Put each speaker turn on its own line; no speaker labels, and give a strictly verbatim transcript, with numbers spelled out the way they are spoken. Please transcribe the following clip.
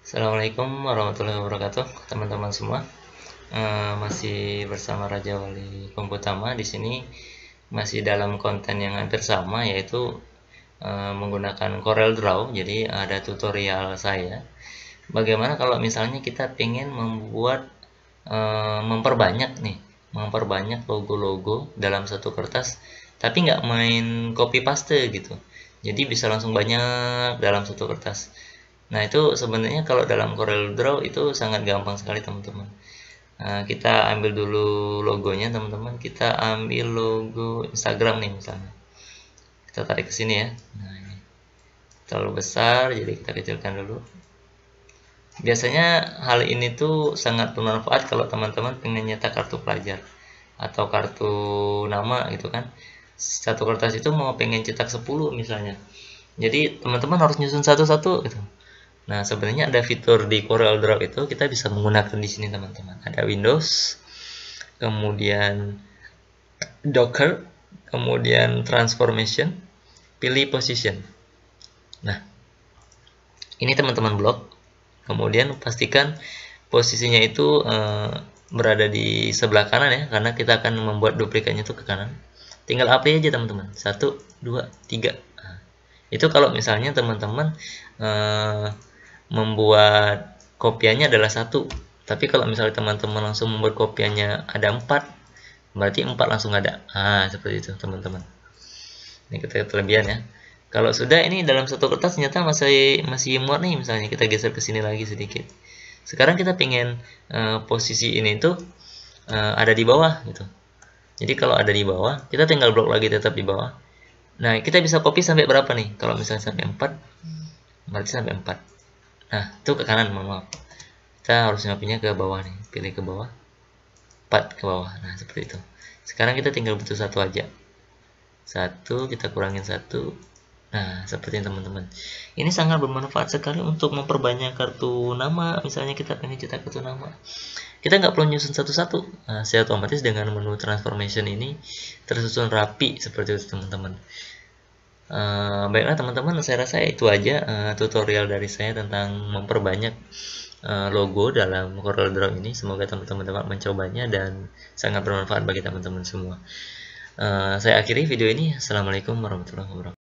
Assalamualaikum warahmatullahi wabarakatuh, teman-teman semua. Eh, masih bersama Raja Wali Komputama di sini, masih dalam konten yang hampir sama, yaitu eh, menggunakan CorelDRAW. Jadi ada tutorial saya. Bagaimana kalau misalnya kita pengen membuat eh, memperbanyak nih, memperbanyak logo-logo dalam satu kertas, tapi nggak main copy paste gitu. Jadi bisa langsung banyak dalam satu kertas. Nah, itu sebenarnya kalau dalam CorelDRAW itu sangat gampang sekali, teman-teman. Nah, kita ambil dulu logonya, teman-teman. Kita ambil logo Instagram nih misalnya. Kita tarik ke sini ya. Nah, ini terlalu besar, jadi kita kecilkan dulu. Biasanya hal ini tuh sangat bermanfaat kalau teman-teman pengen nyetak kartu pelajar atau kartu nama gitu kan. Satu kertas itu mau pengen cetak sepuluh misalnya. Jadi teman-teman harus nyusun satu-satu gitu. Nah, sebenarnya ada fitur di CorelDRAW itu kita bisa menggunakan di sini, teman-teman. Ada Windows, kemudian Docker, kemudian Transformation, pilih Position. Nah, ini teman-teman blok. Kemudian pastikan posisinya itu eh, berada di sebelah kanan ya, karena kita akan membuat duplikatnya itu ke kanan. Tinggal apply aja, teman-teman. Satu, dua, tiga. Nah, itu kalau misalnya teman-teman eh, membuat kopiannya adalah satu, tapi kalau misalnya teman-teman langsung membuat kopiannya ada empat, berarti empat langsung ada. Ah, seperti itu, teman-teman. Ini kita kelebihan ya. Kalau sudah ini dalam satu kertas ternyata masih masih muat nih, misalnya kita geser ke sini lagi sedikit. Sekarang kita pengen uh, posisi ini tuh uh, ada di bawah gitu. Jadi kalau ada di bawah, kita tinggal blok lagi tetap di bawah. Nah, kita bisa copy sampai berapa nih? Kalau misalnya sampai empat, berarti sampai empat. Nah, itu ke kanan, mohon maaf. Kita harus ngapinya ke bawah nih. Pilih ke bawah. empat ke bawah. Nah, seperti itu. Sekarang kita tinggal butuh satu aja. Satu, kita kurangin satu. Nah, seperti ini, teman-teman. Ini sangat bermanfaat sekali untuk memperbanyak kartu nama. Misalnya kita pengen cetak kartu nama. Kita nggak perlu nyusun satu-satu. Nah, secara otomatis dengan menu transformation ini tersusun rapi seperti itu, teman-teman. Uh, baiklah teman-teman, saya rasa itu aja uh, tutorial dari saya tentang memperbanyak uh, logo dalam CorelDRAW ini. Semoga teman-teman dapat mencobanya dan sangat bermanfaat bagi teman-teman semua. Uh, saya akhiri video ini. Assalamualaikum warahmatullahi wabarakatuh.